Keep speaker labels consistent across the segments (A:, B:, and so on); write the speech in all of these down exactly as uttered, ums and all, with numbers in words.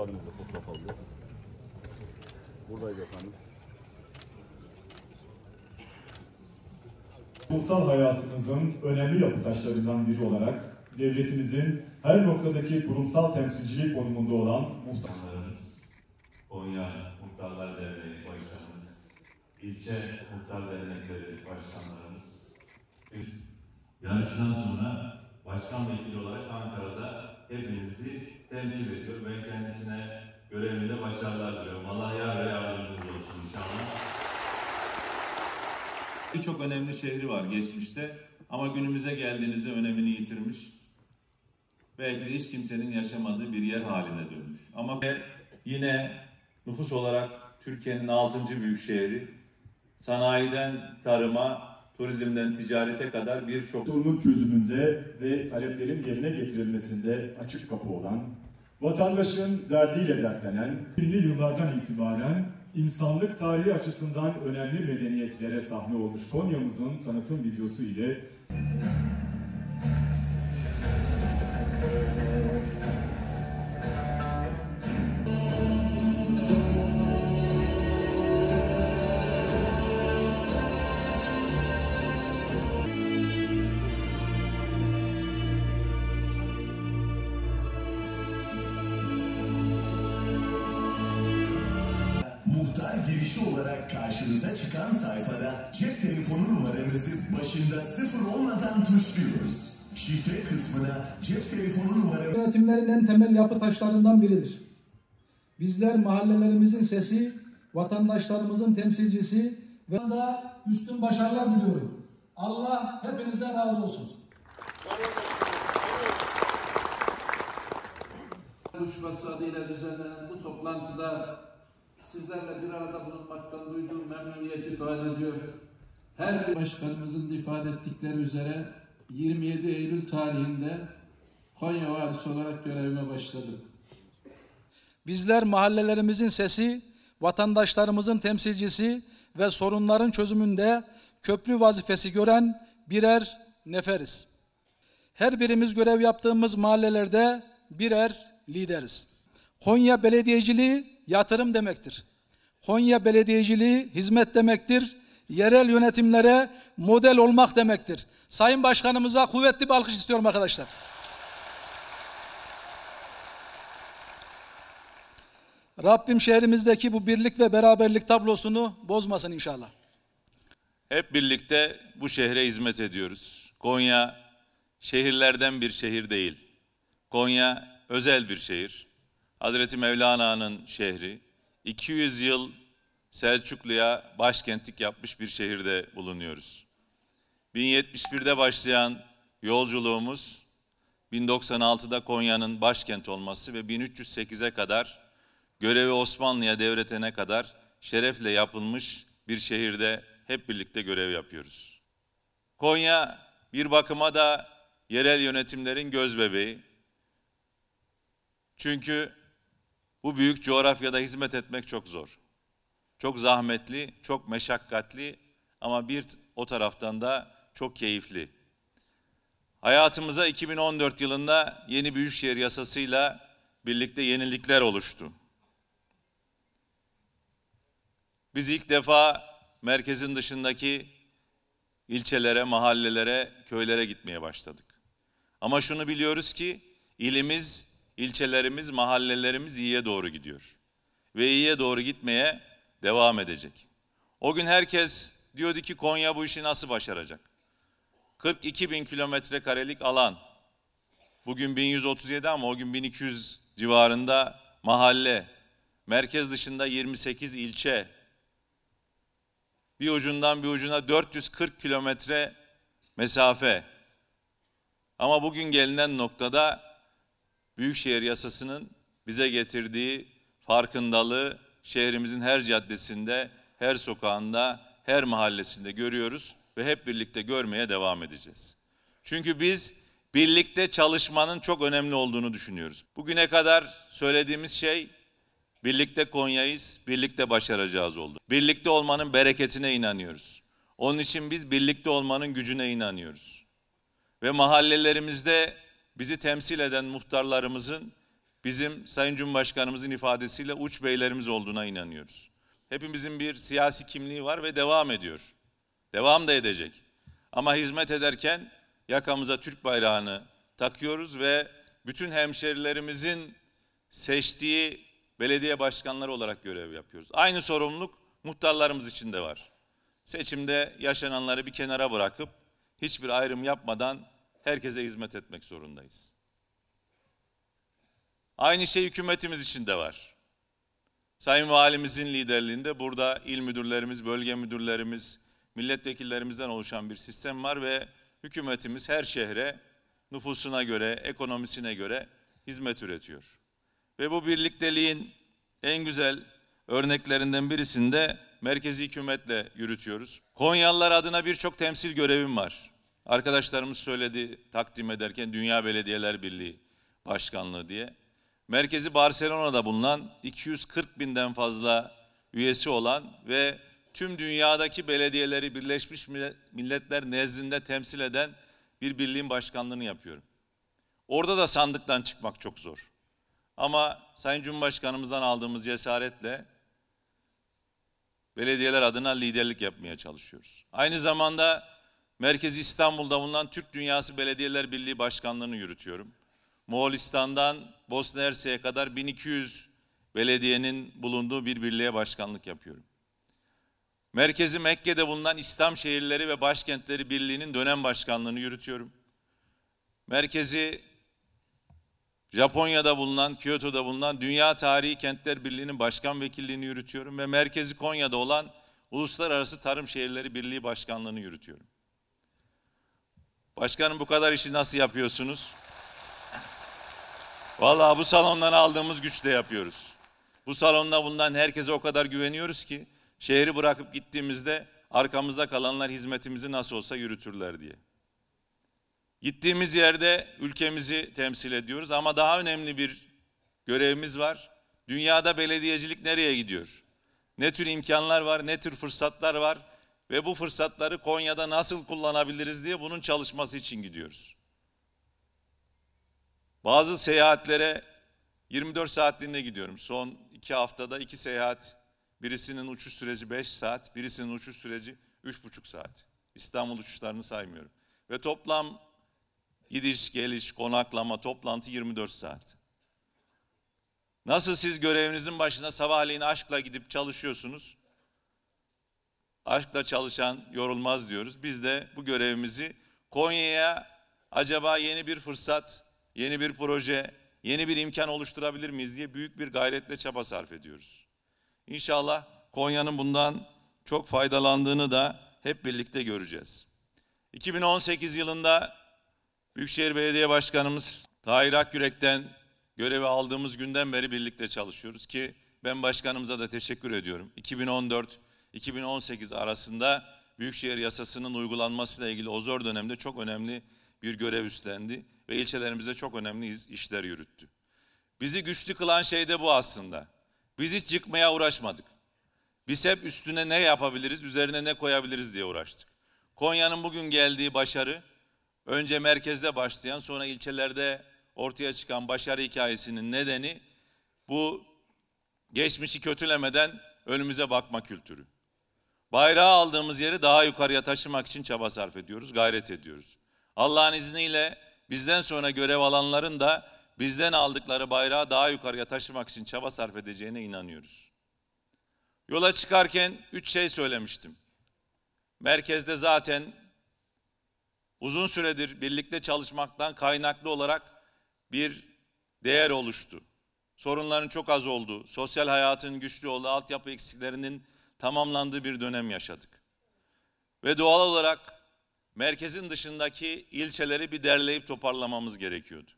A: muhtarımızla fotoğraf alacağız. Buradaydı efendim.
B: Toplumsal hayatımızın önemli yapı taşlarından biri olarak devletimizin her noktadaki kurumsal temsilcilik konumunda olan
C: muhtarlarımız, Konya Muhtarlar Derneği Başkanımız, ilçe Muhtar Dernekleri Başkanlarımız, yarıştan sonra başkan vekili olarak Ankara'da hepimizi temsil ediyor. Ben kendisine görevinde başarılar diliyorum. Allah yar ve yardımcımız olsun inşallah. Birçok önemli şehri var geçmişte ama günümüze geldiğinizde önemini yitirmiş. Belki de hiç kimsenin yaşamadığı bir yer haline dönmüş. Ama yine nüfus olarak Türkiye'nin altıncı büyük şehri, sanayiden tarıma, turizmden ticarete kadar birçok
B: sorunun çözümünde ve taleplerin yerine getirilmesinde açık kapı olan, vatandaşın derdiyle dertlenen, binli yıllardan itibaren insanlık tarihi açısından önemli medeniyetlere sahne olmuş Konya'mızın tanıtım videosu ile
D: Muhtar girişi olarak karşınıza çıkan sayfada cep telefonu numaranızı başında sıfır olmadan tuşluyoruz. Şifre kısmına cep telefonu numaranızı...
E: Yönetimlerin en temel yapı taşlarından biridir. Bizler mahallelerimizin sesi, vatandaşlarımızın temsilcisi ve da üstün başarılar diliyorum. Allah hepinizden razı olsun.
F: Buluşması adıyla düzenlenen bu toplantıda sizlerle bir arada bulunmaktan duyduğum memnuniyet ifade ediyor. Her bir başkanımızın ifade ettikleri üzere yirmi yedi Eylül tarihinde Konya valisi olarak görevime başladım.
E: Bizler mahallelerimizin sesi, vatandaşlarımızın temsilcisi ve sorunların çözümünde köprü vazifesi gören birer neferiz. Her birimiz görev yaptığımız mahallelerde birer lideriz. Konya belediyeciliği yatırım demektir. Konya belediyeciliği hizmet demektir. Yerel yönetimlere model olmak demektir. Sayın Başkanımıza kuvvetli bir alkış istiyorum arkadaşlar. Rabbim şehrimizdeki bu birlik ve beraberlik tablosunu bozmasın inşallah.
C: Hep birlikte bu şehre hizmet ediyoruz. Konya şehirlerden bir şehir değil. Konya özel bir şehir. Hazreti Mevlana'nın şehri. iki yüz yıl Selçuklu'ya başkentlik yapmış bir şehirde bulunuyoruz. bin yetmiş birde başlayan yolculuğumuz bin doksan altıda Konya'nın başkent olması ve bin üç yüz sekize kadar görevi Osmanlı'ya devretene kadar şerefle yapılmış bir şehirde hep birlikte görev yapıyoruz. Konya bir bakıma da yerel yönetimlerin gözbebeği. Çünkü bu büyük coğrafyada hizmet etmek çok zor. Çok zahmetli, çok meşakkatli ama bir o taraftan da çok keyifli. Hayatımıza iki bin on dört yılında yeni Büyükşehir Yasası'yla birlikte yenilikler oluştu. Biz ilk defa merkezin dışındaki ilçelere, mahallelere, köylere gitmeye başladık. Ama şunu biliyoruz ki ilimiz, ilçelerimiz, mahallelerimiz iyiye doğru gidiyor. Ve iyiye doğru gitmeye devam edecek. O gün herkes diyordu ki Konya bu işi nasıl başaracak? kırk iki bin kilometre karelik alan. Bugün bin yüz otuz yedi ama o gün bin iki yüz civarında mahalle. Merkez dışında yirmi sekiz ilçe. Bir ucundan bir ucuna dört yüz kırk kilometre mesafe. Ama bugün gelinen noktada Büyükşehir Yasası'nın bize getirdiği farkındalığı şehrimizin her caddesinde, her sokağında, her mahallesinde görüyoruz ve hep birlikte görmeye devam edeceğiz. Çünkü biz birlikte çalışmanın çok önemli olduğunu düşünüyoruz. Bugüne kadar söylediğimiz şey birlikte Konya'yız, birlikte başaracağız oldu. Birlikte olmanın bereketine inanıyoruz. Onun için biz birlikte olmanın gücüne inanıyoruz. Ve mahallelerimizde bizi temsil eden muhtarlarımızın bizim Sayın Cumhurbaşkanımızın ifadesiyle uç beylerimiz olduğuna inanıyoruz. Hepimizin bir siyasi kimliği var ve devam ediyor. Devam da edecek. Ama hizmet ederken yakamıza Türk bayrağını takıyoruz ve bütün hemşerilerimizin seçtiği belediye başkanları olarak görev yapıyoruz. Aynı sorumluluk muhtarlarımız için de var. Seçimde yaşananları bir kenara bırakıp hiçbir ayrım yapmadan herkese hizmet etmek zorundayız. Aynı şey hükümetimiz için de var. Sayın Valimizin liderliğinde burada il müdürlerimiz, bölge müdürlerimiz, milletvekillerimizden oluşan bir sistem var ve hükümetimiz her şehre nüfusuna göre, ekonomisine göre hizmet üretiyor. Ve bu birlikteliğin en güzel örneklerinden birisini de merkezi hükümetle yürütüyoruz. Konyalılar adına birçok temsil görevim var. Arkadaşlarımız söyledi takdim ederken Dünya Belediyeler Birliği Başkanlığı diye. Merkezi Barcelona'da bulunan iki yüz kırk binden fazla üyesi olan ve tüm dünyadaki belediyeleri Birleşmiş Milletler nezdinde temsil eden bir birliğin başkanlığını yapıyorum. Orada da sandıktan çıkmak çok zor. Ama Sayın Cumhurbaşkanımızdan aldığımız cesaretle belediyeler adına liderlik yapmaya çalışıyoruz. Aynı zamanda Merkezi İstanbul'da bulunan Türk Dünyası Belediyeler Birliği Başkanlığı'nı yürütüyorum. Moğolistan'dan Bosna Hersek'e kadar bin iki yüz belediyenin bulunduğu bir birliğe başkanlık yapıyorum. Merkezi Mekke'de bulunan İslam Şehirleri ve Başkentleri Birliği'nin dönem başkanlığını yürütüyorum. Merkezi Japonya'da bulunan, Kyoto'da bulunan Dünya Tarihi Kentler Birliği'nin başkan vekilliğini yürütüyorum ve merkezi Konya'da olan Uluslararası Tarım Şehirleri Birliği Başkanlığı'nı yürütüyorum. Başkanım, bu kadar işi nasıl yapıyorsunuz? Vallahi bu salondan aldığımız güçle yapıyoruz. Bu salonda bulunan herkese o kadar güveniyoruz ki şehri bırakıp gittiğimizde arkamızda kalanlar hizmetimizi nasıl olsa yürütürler diye. Gittiğimiz yerde ülkemizi temsil ediyoruz ama daha önemli bir görevimiz var. Dünyada belediyecilik nereye gidiyor? Ne tür imkanlar var, ne tür fırsatlar var ve bu fırsatları Konya'da nasıl kullanabiliriz diye bunun çalışması için gidiyoruz. Bazı seyahatlere yirmi dört saatliğine gidiyorum. Son iki haftada iki seyahat, birisinin uçuş süreci beş saat, birisinin uçuş süreci üç buçuk saat. İstanbul uçuşlarını saymıyorum. Ve toplam gidiş, geliş, konaklama, toplantı yirmi dört saat. Nasıl siz görevinizin başına sabahleyin aşkla gidip çalışıyorsunuz? Aşkla çalışan yorulmaz diyoruz. Biz de bu görevimizi Konya'ya acaba yeni bir fırsat, yeni bir proje, yeni bir imkan oluşturabilir miyiz diye büyük bir gayretle çaba sarf ediyoruz. İnşallah Konya'nın bundan çok faydalandığını da hep birlikte göreceğiz. iki bin on sekiz yılında Büyükşehir Belediye Başkanımız Tahir Akyürek'ten görevi aldığımız günden beri birlikte çalışıyoruz ki ben başkanımıza da teşekkür ediyorum. iki bin on dört iki bin on sekiz arasında Büyükşehir Yasası'nın uygulanmasıyla ilgili o zor dönemde çok önemli bir görev üstlendi ve ilçelerimize çok önemli işler yürüttü. Bizi güçlü kılan şey de bu aslında. Biz hiç yıkmaya uğraşmadık. Biz hep üstüne ne yapabiliriz, üzerine ne koyabiliriz diye uğraştık. Konya'nın bugün geldiği başarı, önce merkezde başlayan, sonra ilçelerde ortaya çıkan başarı hikayesinin nedeni bu geçmişi kötülemeden önümüze bakma kültürü. Bayrağı aldığımız yeri daha yukarıya taşımak için çaba sarf ediyoruz, gayret ediyoruz. Allah'ın izniyle bizden sonra görev alanların da bizden aldıkları bayrağı daha yukarıya taşımak için çaba sarf edeceğine inanıyoruz. Yola çıkarken üç şey söylemiştim. Merkezde zaten uzun süredir birlikte çalışmaktan kaynaklı olarak bir değer oluştu. Sorunların çok az olduğu, sosyal hayatın güçlü olduğu, altyapı eksiklerinin tamamlandığı bir dönem yaşadık. Ve doğal olarak merkezin dışındaki ilçeleri bir derleyip toparlamamız gerekiyordu.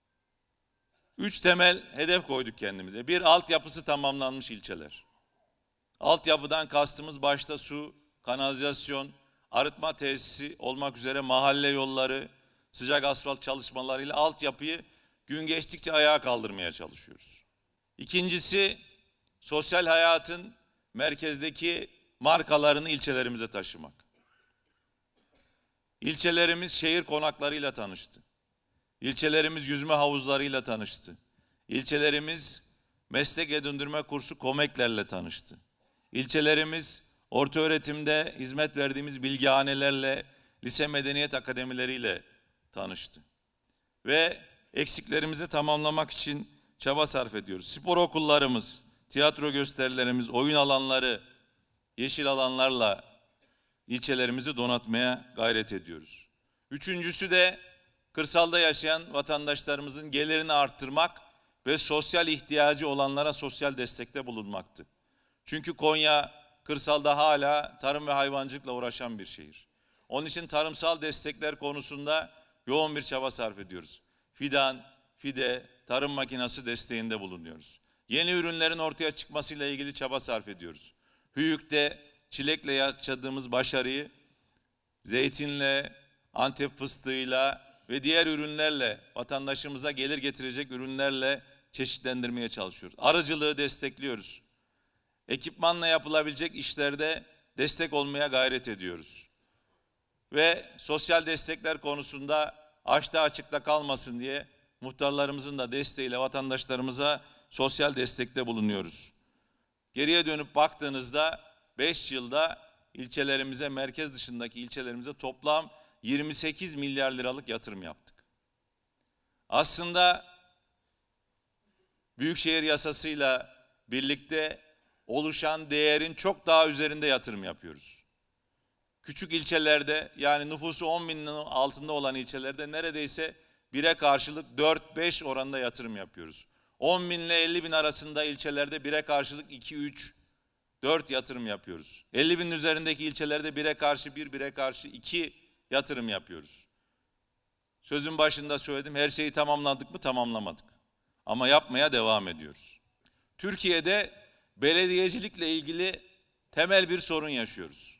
C: Üç temel hedef koyduk kendimize. Bir, altyapısı tamamlanmış ilçeler. Altyapıdan kastımız başta su, kanalizasyon, arıtma tesisi olmak üzere mahalle yolları, sıcak asfalt çalışmalarıyla altyapıyı gün geçtikçe ayağa kaldırmaya çalışıyoruz. İkincisi, sosyal hayatın merkezdeki markalarını ilçelerimize taşımak. İlçelerimiz şehir konaklarıyla tanıştı. İlçelerimiz yüzme havuzlarıyla tanıştı. İlçelerimiz meslek edindirme kursu KOMEK'lerle tanıştı. İlçelerimiz ortaöğretimde hizmet verdiğimiz bilgihanelerle, lise medeniyet akademileriyle tanıştı. Ve eksiklerimizi tamamlamak için çaba sarf ediyoruz. Spor okullarımız, tiyatro gösterilerimiz, oyun alanları, yeşil alanlarla ilçelerimizi donatmaya gayret ediyoruz. Üçüncüsü de kırsalda yaşayan vatandaşlarımızın gelirini arttırmak ve sosyal ihtiyacı olanlara sosyal destekte bulunmaktı. Çünkü Konya kırsalda hala tarım ve hayvancılıkla uğraşan bir şehir. Onun için tarımsal destekler konusunda yoğun bir çaba sarf ediyoruz. Fidan, fide, tarım makinesi desteğinde bulunuyoruz. Yeni ürünlerin ortaya çıkmasıyla ilgili çaba sarf ediyoruz. Hüyük'te çilekle yaşadığımız başarıyı zeytinle, Antep fıstığıyla ve diğer ürünlerle, vatandaşımıza gelir getirecek ürünlerle çeşitlendirmeye çalışıyoruz. Arıcılığı destekliyoruz. Ekipmanla yapılabilecek işlerde destek olmaya gayret ediyoruz. Ve sosyal destekler konusunda açta açıkta kalmasın diye muhtarlarımızın da desteğiyle vatandaşlarımıza sosyal destekte bulunuyoruz. Geriye dönüp baktığınızda beş yılda ilçelerimize, merkez dışındaki ilçelerimize toplam yirmi sekiz milyar liralık yatırım yaptık. Aslında Büyükşehir Yasası'yla birlikte oluşan değerin çok daha üzerinde yatırım yapıyoruz. Küçük ilçelerde, yani nüfusu on binin altında olan ilçelerde neredeyse bire karşılık dört beş oranında yatırım yapıyoruz. on bin ile elli bin arasında ilçelerde bire karşılık iki üç dört yatırım yapıyoruz. elli binin üzerindeki ilçelerde bire karşı bir, bire karşı iki yatırım yapıyoruz. Sözün başında söyledim, her şeyi tamamladık mı? Tamamlamadık. Ama yapmaya devam ediyoruz. Türkiye'de belediyecilikle ilgili temel bir sorun yaşıyoruz.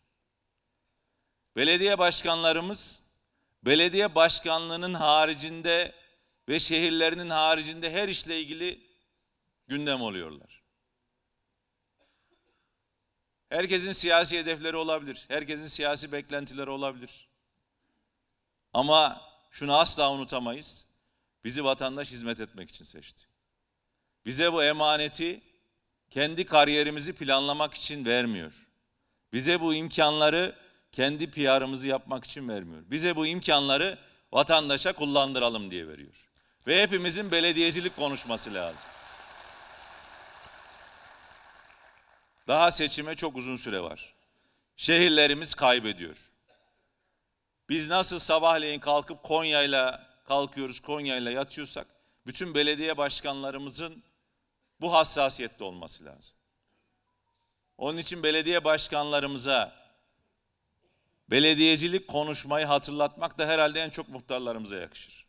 C: Belediye başkanlarımız, belediye başkanlığının haricinde ve şehirlerinin haricinde her işle ilgili gündem oluyorlar. Herkesin siyasi hedefleri olabilir, herkesin siyasi beklentileri olabilir. Ama şunu asla unutamayız, bizi vatandaş hizmet etmek için seçti. Bize bu emaneti kendi kariyerimizi planlamak için vermiyor. Bize bu imkanları kendi P R'ımızı yapmak için vermiyor. Bize bu imkanları vatandaşa kullandıralım diye veriyor. Ve hepimizin belediyecilik konuşması lazım. Daha seçime çok uzun süre var. Şehirlerimiz kaybediyor. Biz nasıl sabahleyin kalkıp Konya'yla kalkıyoruz, Konya'yla yatıyorsak, bütün belediye başkanlarımızın bu hassasiyette olması lazım. Onun için belediye başkanlarımıza belediyecilik konuşmayı hatırlatmak da herhalde en çok muhtarlarımıza yakışır.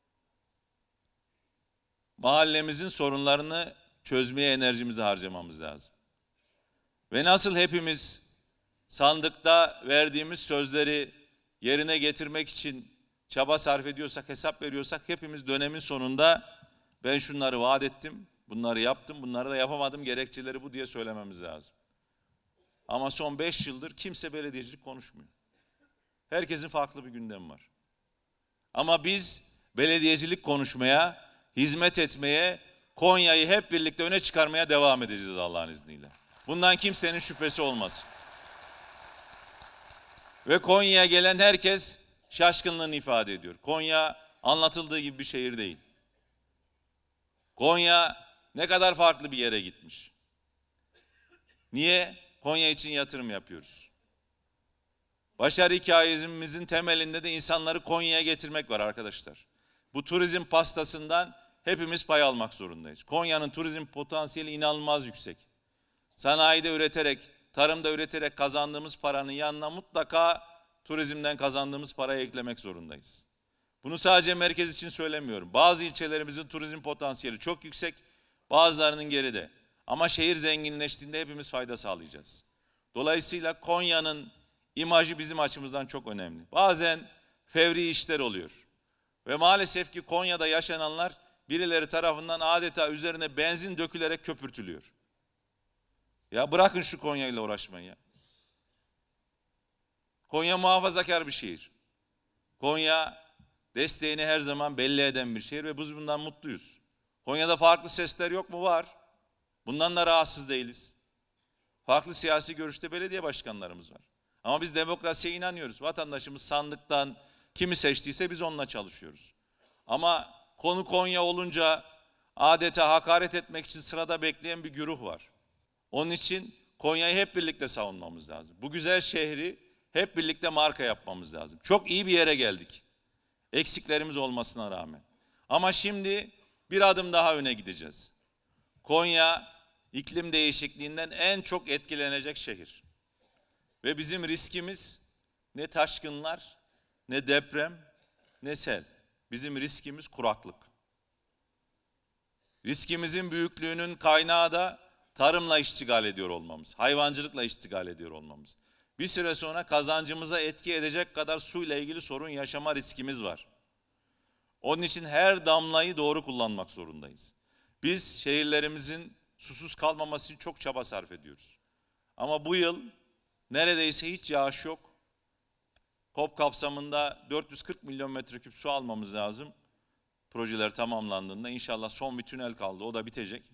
C: Mahallemizin sorunlarını çözmeye enerjimizi harcamamız lazım. Ve nasıl hepimiz sandıkta verdiğimiz sözleri yerine getirmek için çaba sarf ediyorsak, hesap veriyorsak, hepimiz dönemin sonunda ben şunları vaat ettim, bunları yaptım, bunları da yapamadım, gerekçeleri bu diye söylememiz lazım. Ama son beş yıldır kimse belediyecilik konuşmuyor. Herkesin farklı bir gündemi var. Ama biz belediyecilik konuşmaya, hizmet etmeye, Konya'yı hep birlikte öne çıkarmaya devam edeceğiz Allah'ın izniyle. Bundan kimsenin şüphesi olmasın. Ve Konya'ya gelen herkes şaşkınlığını ifade ediyor. Konya anlatıldığı gibi bir şehir değil. Konya ne kadar farklı bir yere gitmiş. Niye? Konya için yatırım yapıyoruz. Başarı hikayemizin temelinde de insanları Konya'ya getirmek var arkadaşlar. Bu turizm pastasından hepimiz pay almak zorundayız. Konya'nın turizm potansiyeli inanılmaz yüksek. Sanayide üreterek, tarımda üreterek kazandığımız paranın yanına mutlaka turizmden kazandığımız parayı eklemek zorundayız. Bunu sadece merkez için söylemiyorum. Bazı ilçelerimizin turizm potansiyeli çok yüksek, bazılarının geride. Ama şehir zenginleştiğinde hepimiz fayda sağlayacağız. Dolayısıyla Konya'nın imajı bizim açımızdan çok önemli. Bazen fevri işler oluyor. Ve maalesef ki Konya'da yaşananlar birileri tarafından adeta üzerine benzin dökülerek köpürtülüyor. Ya bırakın şu Konya ile uğraşmayı ya. Konya muhafazakar bir şehir. Konya desteğini her zaman belli eden bir şehir ve biz bundan mutluyuz. Konya'da farklı sesler yok mu? Var. Bundan da rahatsız değiliz. Farklı siyasi görüşte belediye başkanlarımız var. Ama biz demokrasiye inanıyoruz. Vatandaşımız sandıktan kimi seçtiyse biz onunla çalışıyoruz. Ama konu Konya olunca adeta hakaret etmek için sırada bekleyen bir güruh var. Onun için Konya'yı hep birlikte savunmamız lazım. Bu güzel şehri hep birlikte marka yapmamız lazım. Çok iyi bir yere geldik. Eksiklerimiz olmasına rağmen. Ama şimdi bir adım daha öne gideceğiz. Konya iklim değişikliğinden en çok etkilenecek şehir. Ve bizim riskimiz ne taşkınlar, ne deprem, ne sel. Bizim riskimiz kuraklık. Riskimizin büyüklüğünün kaynağı da tarımla iştigal ediyor olmamız, hayvancılıkla iştigal ediyor olmamız. Bir süre sonra kazancımıza etki edecek kadar suyla ilgili sorun yaşama riskimiz var. Onun için her damlayı doğru kullanmak zorundayız. Biz şehirlerimizin susuz kalmaması için çok çaba sarf ediyoruz. Ama bu yıl neredeyse hiç yağış yok. KOP kapsamında dört yüz kırk milyon metreküp su almamız lazım. Projeler tamamlandığında inşallah son bir tünel kaldı, o da bitecek.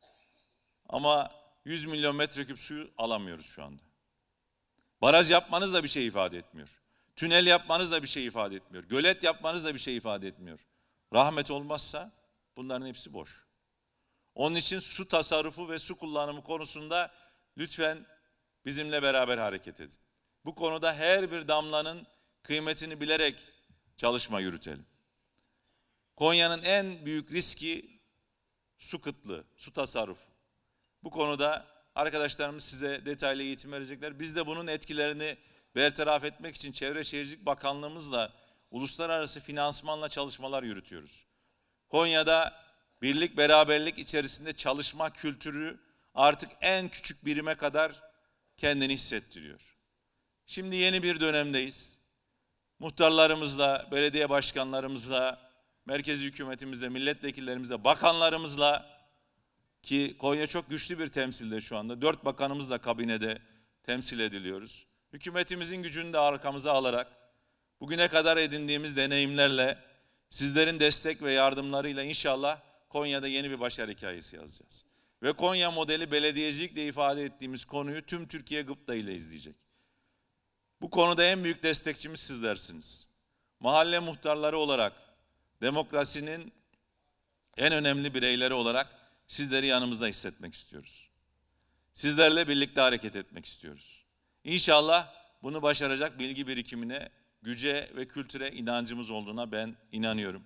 C: Ama yüz milyon metreküp suyu alamıyoruz şu anda. Baraj yapmanız da bir şey ifade etmiyor. Tünel yapmanız da bir şey ifade etmiyor. Gölet yapmanız da bir şey ifade etmiyor. Rahmet olmazsa bunların hepsi boş. Onun için su tasarrufu ve su kullanımı konusunda lütfen bizimle beraber hareket edin. Bu konuda her bir damlanın kıymetini bilerek çalışma yürütelim. Konya'nın en büyük riski su kıtlığı, su tasarrufu. Bu konuda arkadaşlarımız size detaylı eğitim verecekler. Biz de bunun etkilerini bertaraf etmek için Çevre Şehircilik Bakanlığımızla uluslararası finansmanla çalışmalar yürütüyoruz. Konya'da birlik beraberlik içerisinde çalışma kültürü artık en küçük birime kadar kendini hissettiriyor. Şimdi yeni bir dönemdeyiz. Muhtarlarımızla, belediye başkanlarımızla, merkezi hükümetimizle, milletvekillerimizle, bakanlarımızla, ki Konya çok güçlü bir temsilde şu anda. Dört bakanımızla kabinede temsil ediliyoruz. Hükümetimizin gücünü de arkamıza alarak bugüne kadar edindiğimiz deneyimlerle, sizlerin destek ve yardımlarıyla inşallah Konya'da yeni bir başarı hikayesi yazacağız. Ve Konya modeli belediyecilikle ifade ettiğimiz konuyu tüm Türkiye gıpta ile izleyecek. Bu konuda en büyük destekçimiz sizlersiniz. Mahalle muhtarları olarak, demokrasinin en önemli bireyleri olarak sizleri yanımızda hissetmek istiyoruz. Sizlerle birlikte hareket etmek istiyoruz. İnşallah bunu başaracak bilgi birikimine, güce ve kültüre inancımız olduğuna ben inanıyorum.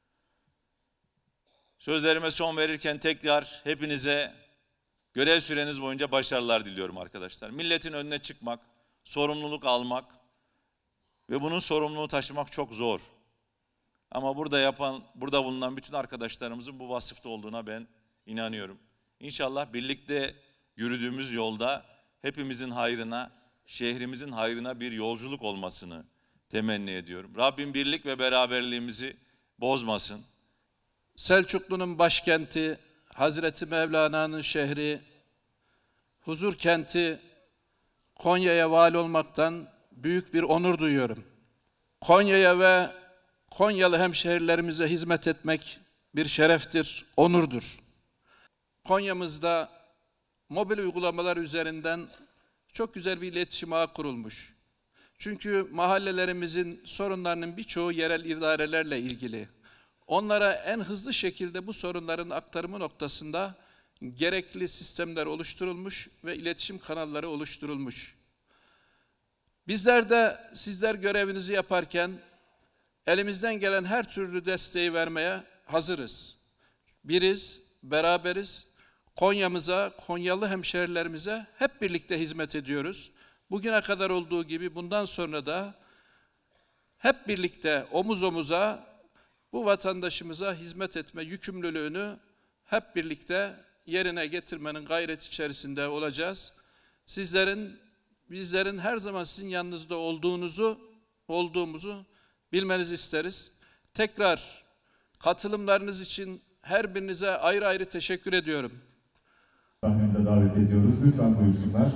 C: Sözlerime son verirken tekrar hepinize görev süreniz boyunca başarılar diliyorum arkadaşlar. Milletin önüne çıkmak, sorumluluk almak ve bunun sorumluluğunu taşımak çok zor. Ama burada yapan, burada bulunan bütün arkadaşlarımızın bu vasıfta olduğuna ben inanıyorum. İnşallah birlikte yürüdüğümüz yolda hepimizin hayrına, şehrimizin hayrına bir yolculuk olmasını temenni ediyorum. Rabbim birlik ve beraberliğimizi bozmasın.
F: Selçuklu'nun başkenti, Hazreti Mevlana'nın şehri, huzur kenti Konya'ya vali olmaktan büyük bir onur duyuyorum. Konya'ya ve Konyalı hemşehrilerimize hizmet etmek bir şereftir, onurdur. Konya'mızda mobil uygulamalar üzerinden çok güzel bir iletişim ağı kurulmuş. Çünkü mahallelerimizin sorunlarının birçoğu yerel idarelerle ilgili. Onlara en hızlı şekilde bu sorunların aktarımı noktasında gerekli sistemler oluşturulmuş ve iletişim kanalları oluşturulmuş. Bizler de sizler görevinizi yaparken elimizden gelen her türlü desteği vermeye hazırız. Biriz, beraberiz. Konya'mıza, Konyalı hemşehrilerimize hep birlikte hizmet ediyoruz. Bugüne kadar olduğu gibi bundan sonra da hep birlikte omuz omuza bu vatandaşımıza hizmet etme yükümlülüğünü hep birlikte yerine getirmenin gayreti içerisinde olacağız. Sizlerin, bizlerin her zaman sizin yanınızda olduğunuzu, olduğumuzu bilmenizi isteriz. Tekrar katılımlarınız için her birinize ayrı ayrı teşekkür ediyorum.
B: Sahnemize davet ediyoruz. Lütfen buyursunlar.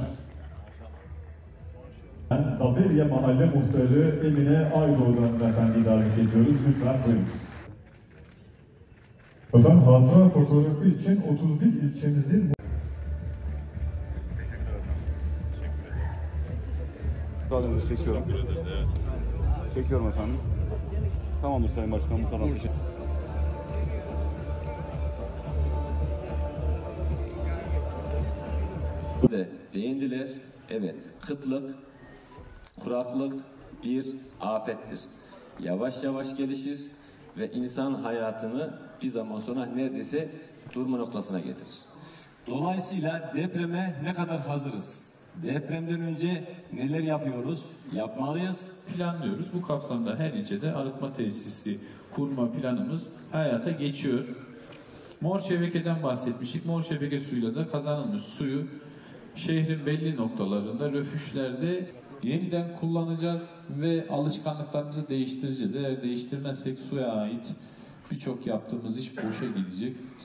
B: Zaferiye Mahalle Muhtarı Emine Aydoğdu hanımefendiyi davet ediyoruz. Lütfen buyurunuz. Efendim hatıra fotoğrafı için otuz bir ilçemizin
A: Müsaadenizle çekiyorum. Çekiyorum efendim. Tamamdır Sayın Başkanım. Bu kadar.
G: de değindiler. Evet, kıtlık, kuraklık bir afettir. Yavaş yavaş gelişir ve insan hayatını bir zaman sonra neredeyse durma noktasına getirir. Dolayısıyla depreme ne kadar hazırız? Depremden önce neler yapıyoruz? Yapmalıyız.
H: Planlıyoruz. Bu kapsamda her ilçede arıtma tesisi kurma planımız hayata geçiyor. Mor şebekeden bahsetmiştik. Mor şebeke suyuyla da kazanılmış suyu şehrin belli noktalarında, röfüşlerde yeniden kullanacağız ve alışkanlıklarımızı değiştireceğiz. Eğer değiştirmezsek suya ait birçok yaptığımız iş boşa gidecek.